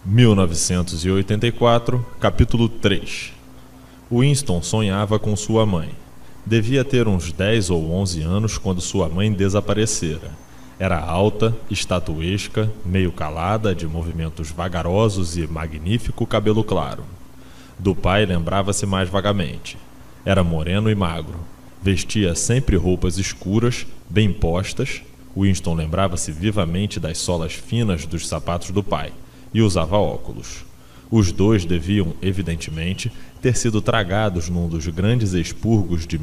1984, capítulo 3. Winston sonhava com sua mãe. Devia ter uns 10 ou 11 anos quando sua mãe desaparecera. Era alta, estatuesca, meio calada, de movimentos vagarosos e magnífico cabelo claro. Do pai lembrava-se mais vagamente. Era moreno e magro. Vestia sempre roupas escuras, bem postas. Winston lembrava-se vivamente das solas finas dos sapatos do pai e usava óculos. Os dois deviam, evidentemente, ter sido tragados num dos grandes expurgos de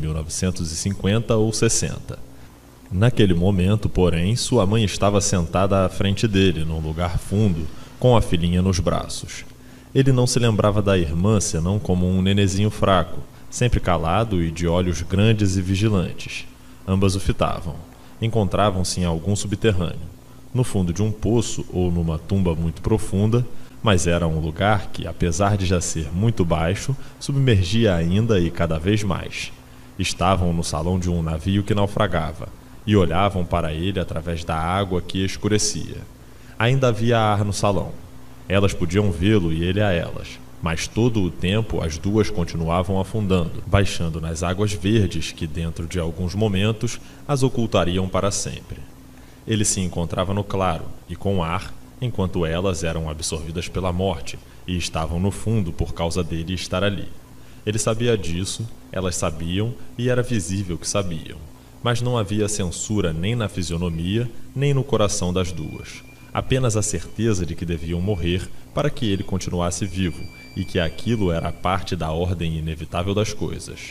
1950 ou 60. Naquele momento, porém, sua mãe estava sentada à frente dele, num lugar fundo, com a filhinha nos braços. Ele não se lembrava da irmã senão como um nenezinho fraco, sempre calado e de olhos grandes e vigilantes. Ambas o fitavam. Encontravam-se em algum subterrâneo, no fundo de um poço ou numa tumba muito profunda, mas era um lugar que, apesar de já ser muito baixo, submergia ainda e cada vez mais. Estavam no salão de um navio que naufragava e olhavam para ele através da água que escurecia. Ainda havia ar no salão. Elas podiam vê-lo e ele a elas, mas todo o tempo as duas continuavam afundando, baixando nas águas verdes que, dentro de alguns momentos, as ocultariam para sempre. Ele se encontrava no claro e com ar, enquanto elas eram absorvidas pela morte e estavam no fundo por causa dele estar ali. Ele sabia disso, elas sabiam e era visível que sabiam, mas não havia censura nem na fisionomia nem no coração das duas. Apenas a certeza de que deviam morrer para que ele continuasse vivo e que aquilo era parte da ordem inevitável das coisas.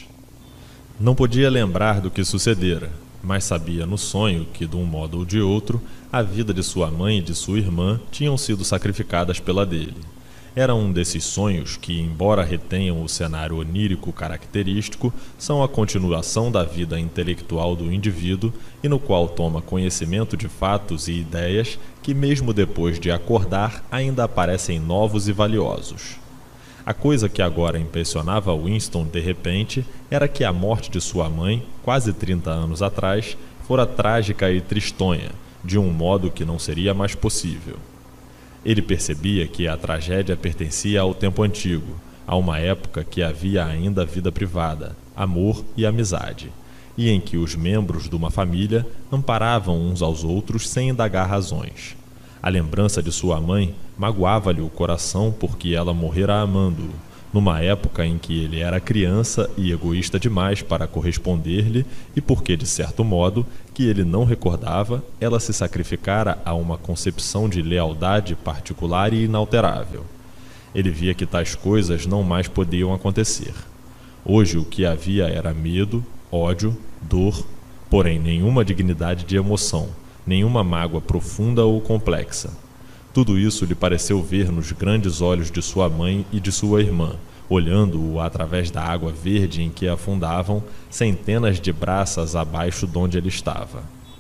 Não podia lembrar do que sucedera, mas sabia no sonho que, de um modo ou de outro, a vida de sua mãe e de sua irmã tinham sido sacrificadas pela dele. Era um desses sonhos que, embora retenham o cenário onírico característico, são a continuação da vida intelectual do indivíduo e no qual toma conhecimento de fatos e ideias que, mesmo depois de acordar, ainda aparecem novos e valiosos. A coisa que agora impressionava Winston de repente era que a morte de sua mãe, quase 30 anos atrás, fora trágica e tristonha, de um modo que não seria mais possível. Ele percebia que a tragédia pertencia ao tempo antigo, a uma época que havia ainda vida privada, amor e amizade, e em que os membros de uma família amparavam uns aos outros sem indagar razões. A lembrança de sua mãe magoava-lhe o coração porque ela morrera amando-o, numa época em que ele era criança e egoísta demais para corresponder-lhe e porque, de certo modo, que ele não recordava, ela se sacrificara a uma concepção de lealdade particular e inalterável. Ele via que tais coisas não mais podiam acontecer. Hoje o que havia era medo, ódio, dor, porém nenhuma dignidade de emoção, nenhuma mágoa profunda ou complexa. Tudo isso lhe pareceu ver nos grandes olhos de sua mãe e de sua irmã, olhando-o através da água verde em que afundavam centenas de braças abaixo donde ele estava.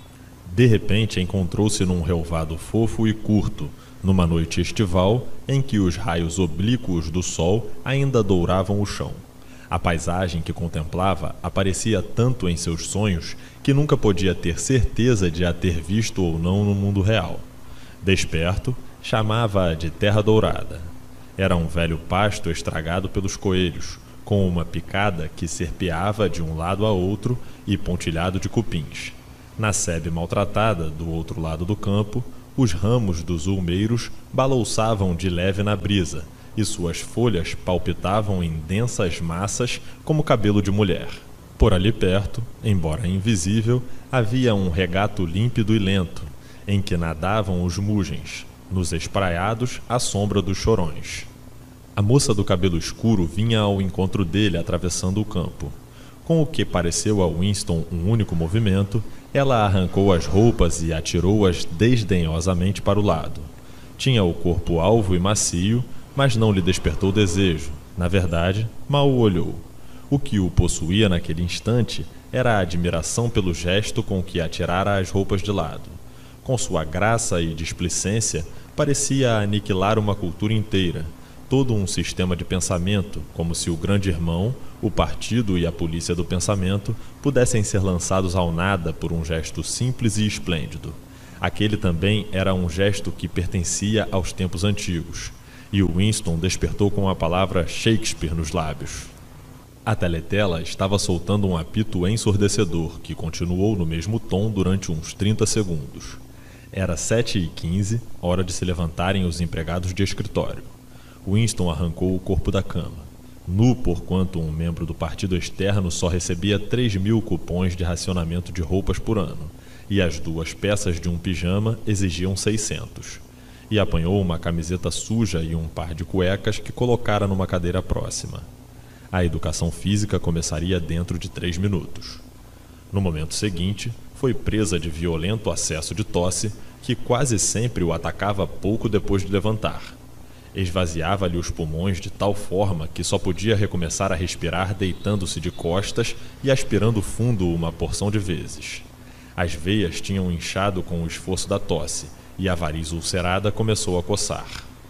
De repente encontrou-se num relvado fofo e curto, numa noite estival em que os raios oblíquos do sol ainda douravam o chão. A paisagem que contemplava aparecia tanto em seus sonhos que nunca podia ter certeza de a ter visto ou não no mundo real. Desperto, chamava-a de Terra Dourada. Era um velho pasto estragado pelos coelhos, com uma picada que serpeava de um lado a outro e pontilhado de cupins. Na sebe maltratada, do outro lado do campo, os ramos dos ulmeiros balouçavam de leve na brisa, e suas folhas palpitavam em densas massas como cabelo de mulher. Por ali perto, embora invisível, havia um regato límpido e lento, em que nadavam os mugens, nos espraiados à sombra dos chorões. A moça do cabelo escuro vinha ao encontro dele atravessando o campo. Com o que pareceu a Winston um único movimento, ela arrancou as roupas e atirou-as desdenhosamente para o lado. Tinha o corpo alvo e macio, mas não lhe despertou desejo. Na verdade, mal o olhou. O que o possuía naquele instante era a admiração pelo gesto com que atirara as roupas de lado. Com sua graça e displicência, parecia aniquilar uma cultura inteira, todo um sistema de pensamento, como se o grande irmão, o partido e a polícia do pensamento pudessem ser lançados ao nada por um gesto simples e esplêndido. Aquele também era um gesto que pertencia aos tempos antigos, e o Winston despertou com a palavra Shakespeare nos lábios. A teletela estava soltando um apito ensurdecedor que continuou no mesmo tom durante uns 30 segundos. Era 7h15, hora de se levantarem os empregados de escritório. Winston arrancou o corpo da cama. Nu porquanto um membro do partido externo só recebia 3.000 cupons de racionamento de roupas por ano, e as 2 peças de um pijama exigiam 600. E apanhou uma camiseta suja e um par de cuecas que colocara numa cadeira próxima. A educação física começaria dentro de 3 minutos. No momento seguinte, foi presa de violento acesso de tosse que quase sempre o atacava pouco depois de levantar. Esvaziava-lhe os pulmões de tal forma que só podia recomeçar a respirar deitando-se de costas e aspirando fundo uma porção de vezes. As veias tinham inchado com o esforço da tosse e a variz ulcerada começou a coçar.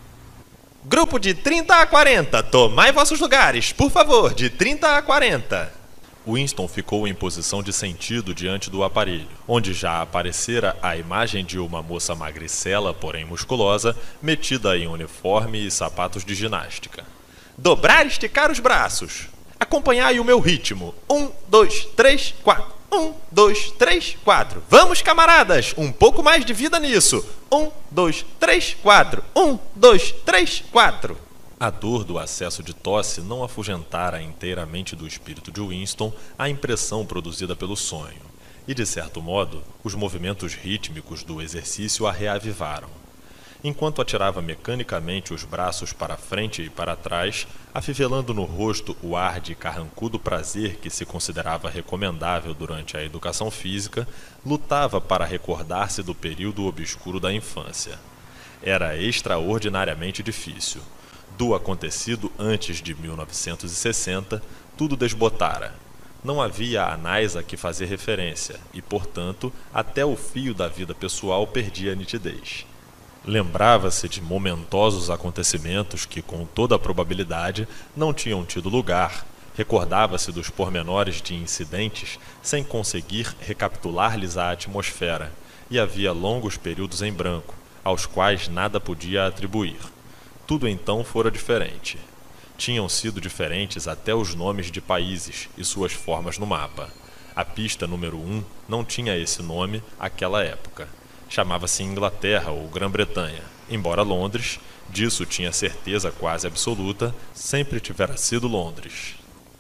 Grupo de 30 a 40, tomai vossos lugares, por favor, de 30 a 40. Winston ficou em posição de sentido diante do aparelho, onde já aparecera a imagem de uma moça magricela, porém musculosa, metida em uniforme e sapatos de ginástica. Dobrar e esticar os braços. Acompanhai o meu ritmo. 1, 2, 3, 4. 1, 2, 3, 4. Vamos, camaradas! Um pouco mais de vida nisso. 1, 2, 3, 4. 1, 2, 3, 4. A dor do acesso de tosse não afugentara inteiramente do espírito de Winston a impressão produzida pelo sonho, e, de certo modo, os movimentos rítmicos do exercício a reavivaram. Enquanto atirava mecanicamente os braços para frente e para trás, afivelando no rosto o ar de carrancudo prazer que se considerava recomendável durante a educação física, lutava para recordar-se do período obscuro da infância. Era extraordinariamente difícil. Do acontecido antes de 1960, tudo desbotara. Não havia anais a que fazer referência e, portanto, até o fio da vida pessoal perdia a nitidez. Lembrava-se de momentosos acontecimentos que, com toda a probabilidade, não tinham tido lugar. Recordava-se dos pormenores de incidentes sem conseguir recapitular-lhes a atmosfera, e havia longos períodos em branco, aos quais nada podia atribuir. Tudo então fora diferente. Tinham sido diferentes até os nomes de países e suas formas no mapa. A pista número 1 não tinha esse nome àquela época. Chamava-se Inglaterra ou Grã-Bretanha, embora Londres, disso tinha certeza quase absoluta, sempre tivera sido Londres.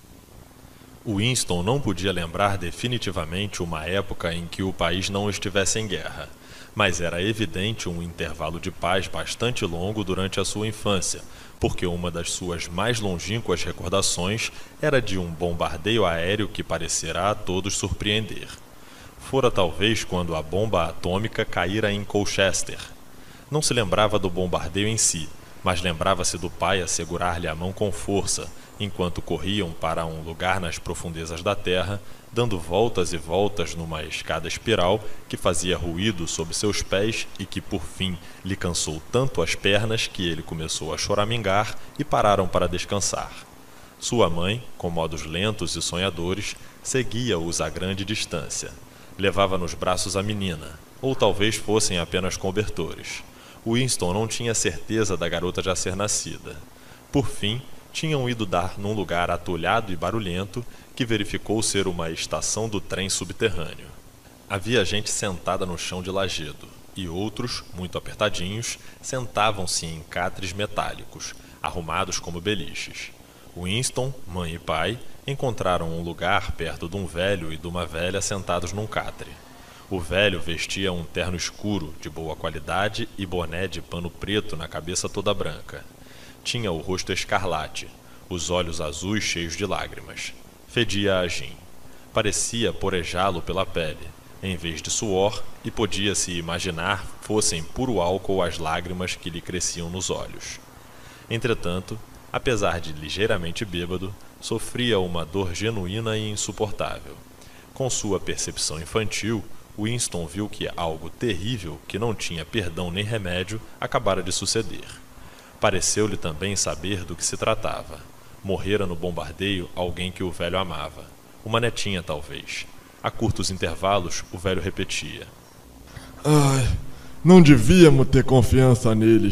Winston não podia lembrar definitivamente uma época em que o país não estivesse em guerra, mas era evidente um intervalo de paz bastante longo durante a sua infância, porque uma das suas mais longínquas recordações era de um bombardeio aéreo que parecera a todos surpreender. Fora talvez quando a bomba atômica caíra em Colchester. Não se lembrava do bombardeio em si, mas lembrava-se do pai a segurar-lhe a mão com força, enquanto corriam para um lugar nas profundezas da terra, dando voltas e voltas numa escada espiral que fazia ruído sob seus pés e que, por fim, lhe cansou tanto as pernas que ele começou a choramingar e pararam para descansar. Sua mãe, com modos lentos e sonhadores, seguia-os a grande distância. Levava nos braços a menina, ou talvez fossem apenas cobertores. Winston não tinha certeza da garota já ser nascida. Por fim, tinham ido dar num lugar atulhado e barulhento que verificou ser uma estação do trem subterrâneo. Havia gente sentada no chão de lajedo, e outros, muito apertadinhos, sentavam-se em catres metálicos, arrumados como beliches. Winston, mãe e pai, encontraram um lugar perto de um velho e de uma velha sentados num catre. O velho vestia um terno escuro, de boa qualidade, e boné de pano preto na cabeça toda branca. Tinha o rosto escarlate, os olhos azuis cheios de lágrimas. Fedia a gin. Parecia porejá-lo pela pele, em vez de suor, e podia-se imaginar fossem puro álcool as lágrimas que lhe cresciam nos olhos. Entretanto, apesar de ligeiramente bêbado, sofria uma dor genuína e insuportável. Com sua percepção infantil, Winston viu que algo terrível, que não tinha perdão nem remédio, acabara de suceder. Pareceu-lhe também saber do que se tratava. Morrera no bombardeio alguém que o velho amava. Uma netinha, talvez. A curtos intervalos, o velho repetia: Ai, não devíamos ter confiança neles.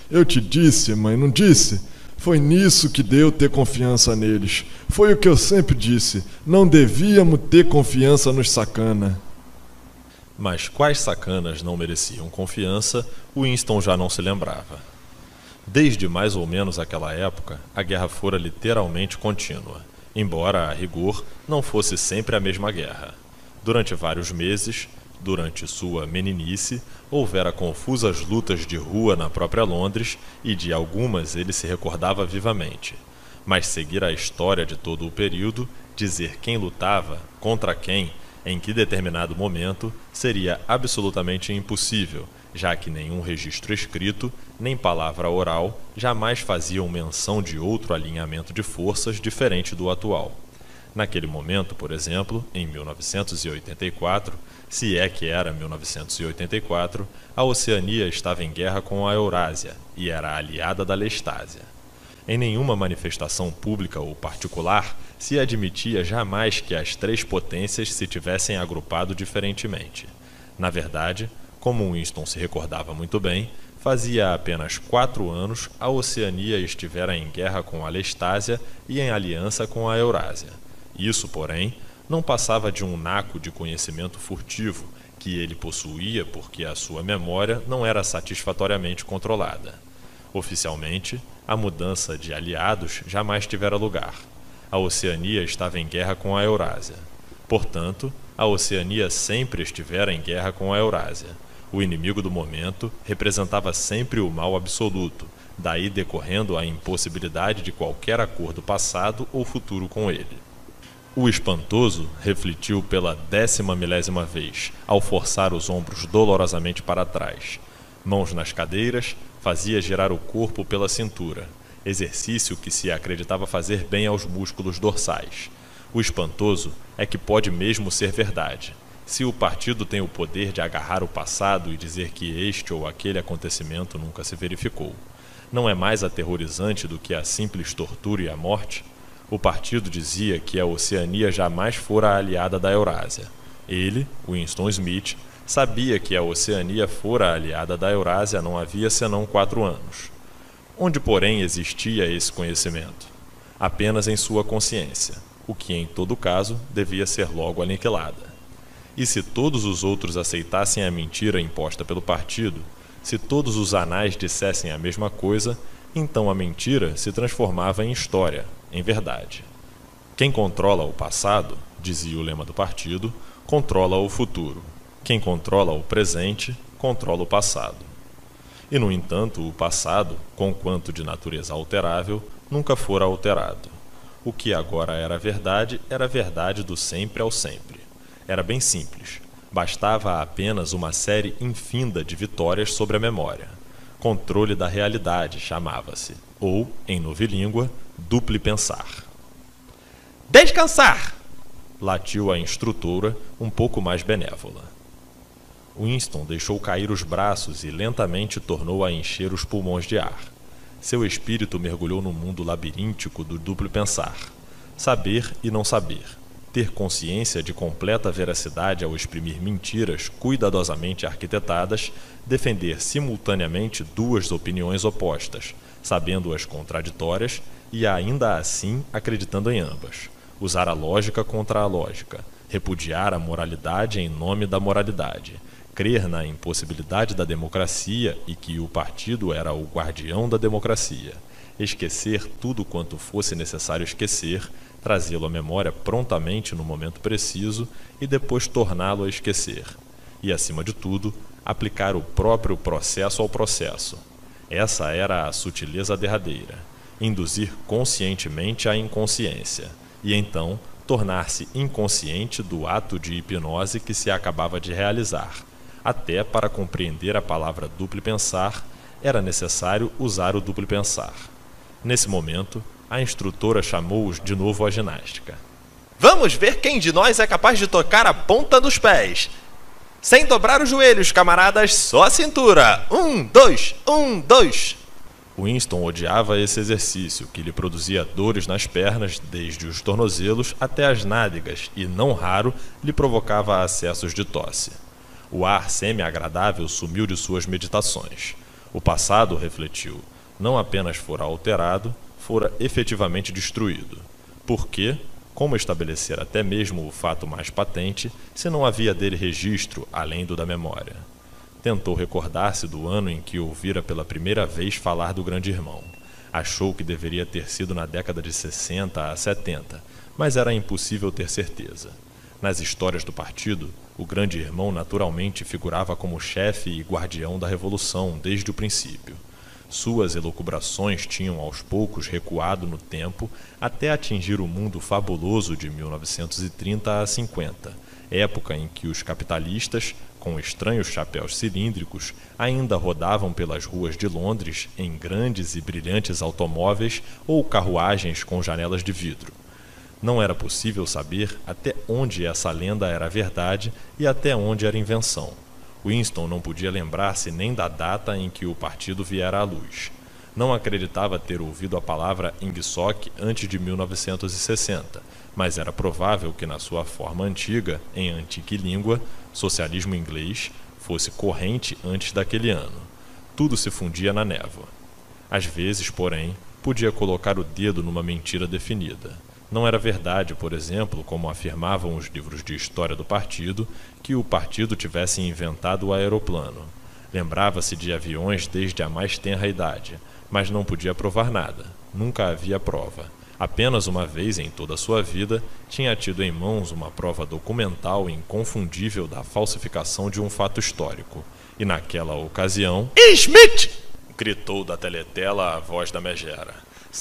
Eu te disse, mãe, não disse? Foi nisso que deu ter confiança neles. Foi o que eu sempre disse. Não devíamos ter confiança nos sacana. Mas quais sacanas não mereciam confiança, Winston já não se lembrava. Desde mais ou menos aquela época, a guerra fora literalmente contínua, embora, a rigor, não fosse sempre a mesma guerra. Durante vários meses, durante sua meninice, houvera confusas lutas de rua na própria Londres e de algumas ele se recordava vivamente. Mas seguir a história de todo o período, dizer quem lutava, contra quem, em que determinado momento, seria absolutamente impossível, já que nenhum registro escrito, nem palavra oral, jamais faziam menção de outro alinhamento de forças diferente do atual. Naquele momento, por exemplo, em 1984, se é que era 1984, a Oceania estava em guerra com a Eurásia e era aliada da Lestásia. Em nenhuma manifestação pública ou particular se admitia jamais que as três potências se tivessem agrupado diferentemente. Na verdade, como Winston se recordava muito bem, fazia apenas 4 anos a Oceania estivera em guerra com a Lestásia e em aliança com a Eurásia. Isso, porém, não passava de um naco de conhecimento furtivo que ele possuía porque a sua memória não era satisfatoriamente controlada. Oficialmente, a mudança de aliados jamais tivera lugar. A Oceania estava em guerra com a Eurásia. Portanto, a Oceania sempre estivera em guerra com a Eurásia. O inimigo do momento representava sempre o mal absoluto, daí decorrendo a impossibilidade de qualquer acordo passado ou futuro com ele. O espantoso refletiu pela 10ª vez, ao forçar os ombros dolorosamente para trás. Mãos nas cadeiras, fazia girar o corpo pela cintura, exercício que se acreditava fazer bem aos músculos dorsais. O espantoso é que pode mesmo ser verdade. Se o partido tem o poder de agarrar o passado e dizer que este ou aquele acontecimento nunca se verificou, não é mais aterrorizante do que a simples tortura e a morte? O partido dizia que a Oceania jamais fora aliada da Eurásia. Ele, Winston Smith, sabia que a Oceania fora aliada da Eurásia não havia senão 4 anos. Onde, porém, existia esse conhecimento? Apenas em sua consciência, o que, em todo caso, devia ser logo aniquilada. E se todos os outros aceitassem a mentira imposta pelo partido, se todos os anais dissessem a mesma coisa, então a mentira se transformava em história, em verdade. Quem controla o passado, dizia o lema do partido, controla o futuro. Quem controla o presente, controla o passado. E, no entanto, o passado, conquanto de natureza alterável, nunca fora alterado. O que agora era verdade do sempre ao sempre. Era bem simples. Bastava apenas uma série infinda de vitórias sobre a memória. Controle da realidade chamava-se, ou, em novilíngua, duplo pensar. Descansar! Latiu a instrutora, um pouco mais benévola. Winston deixou cair os braços e lentamente tornou a encher os pulmões de ar. Seu espírito mergulhou no mundo labiríntico do duplo pensar. Saber e não saber. Ter consciência de completa veracidade ao exprimir mentiras cuidadosamente arquitetadas, defender simultaneamente 2 opiniões opostas, sabendo-as contraditórias e ainda assim acreditando em ambas. Usar a lógica contra a lógica, repudiar a moralidade em nome da moralidade, crer na impossibilidade da democracia e que o partido era o guardião da democracia, esquecer tudo quanto fosse necessário esquecer, trazê-lo à memória prontamente no momento preciso e depois torná-lo a esquecer. E, acima de tudo, aplicar o próprio processo ao processo. Essa era a sutileza derradeira. Induzir conscientemente a inconsciência. E, então, tornar-se inconsciente do ato de hipnose que se acabava de realizar. Até para compreender a palavra duplo pensar, era necessário usar o duplo pensar. Nesse momento, a instrutora chamou-os de novo à ginástica. Vamos ver quem de nós é capaz de tocar a ponta dos pés. Sem dobrar os joelhos, camaradas, só a cintura. 1, 2, 1, 2. Winston odiava esse exercício, que lhe produzia dores nas pernas, desde os tornozelos até as nádegas, e, não raro, lhe provocava acessos de tosse. O ar semi-agradável sumiu de suas meditações. O passado, refletiu, não apenas fora alterado, fora efetivamente destruído. Porque, como estabelecer até mesmo o fato mais patente, se não havia dele registro além do da memória? Tentou recordar-se do ano em que ouvira pela primeira vez falar do grande irmão. Achou que deveria ter sido na década de 60 a 70, mas era impossível ter certeza. Nas histórias do partido, o grande irmão naturalmente figurava como chefe e guardião da revolução desde o princípio. Suas elucubrações tinham aos poucos recuado no tempo até atingir o mundo fabuloso de 1930 a 50, época em que os capitalistas, com estranhos chapéus cilíndricos, ainda rodavam pelas ruas de Londres em grandes e brilhantes automóveis ou carruagens com janelas de vidro. Não era possível saber até onde essa lenda era verdade e até onde era invenção. Winston não podia lembrar-se nem da data em que o partido viera à luz. Não acreditava ter ouvido a palavra Ingsoc antes de 1960, mas era provável que na sua forma antiga, em antiga língua, socialismo inglês, fosse corrente antes daquele ano. Tudo se fundia na névoa. Às vezes, porém, podia colocar o dedo numa mentira definida. Não era verdade, por exemplo, como afirmavam os livros de história do partido, que o partido tivesse inventado o aeroplano. Lembrava-se de aviões desde a mais tenra idade, mas não podia provar nada. Nunca havia prova. Apenas uma vez em toda a sua vida tinha tido em mãos uma prova documental inconfundível da falsificação de um fato histórico. E naquela ocasião... Smith! Gritou da teletela a voz da megera.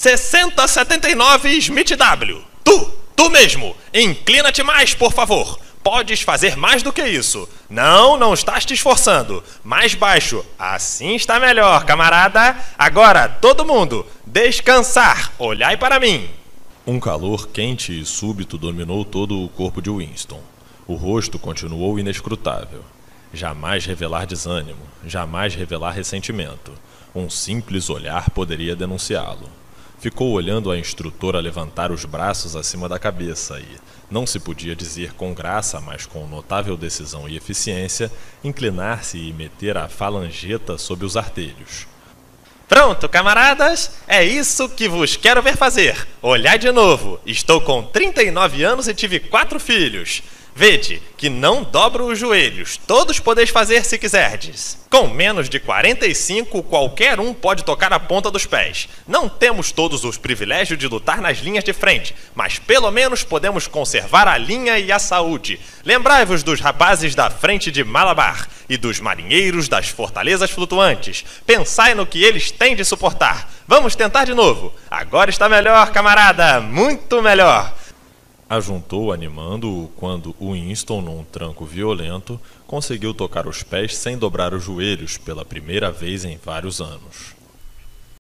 6079 Smith W. Tu mesmo! Inclina-te mais, por favor! Podes fazer mais do que isso. Não estás te esforçando. Mais baixo. Assim está melhor, camarada. Agora, todo mundo, descansar. Olhai para mim. Um calor quente e súbito dominou todo o corpo de Winston. O rosto continuou inescrutável. Jamais revelar desânimo, jamais revelar ressentimento. Um simples olhar poderia denunciá-lo. Ficou olhando a instrutora levantar os braços acima da cabeça e, não se podia dizer com graça, mas com notável decisão e eficiência, inclinar-se e meter a falangeta sob os artelhos. Pronto, camaradas, é isso que vos quero ver fazer. Olhai de novo, estou com 39 anos e tive 4 filhos. Vede que não dobro os joelhos, todos podeis fazer se quiserdes. Com menos de 45, qualquer um pode tocar a ponta dos pés. Não temos todos os privilégios de lutar nas linhas de frente, mas pelo menos podemos conservar a linha e a saúde. Lembrai-vos dos rapazes da frente de Malabar e dos marinheiros das fortalezas flutuantes. Pensai no que eles têm de suportar. Vamos tentar de novo. Agora está melhor, camarada, muito melhor. Ajuntou animando-o quando Winston, num tranco violento, conseguiu tocar os pés sem dobrar os joelhos pela primeira vez em vários anos.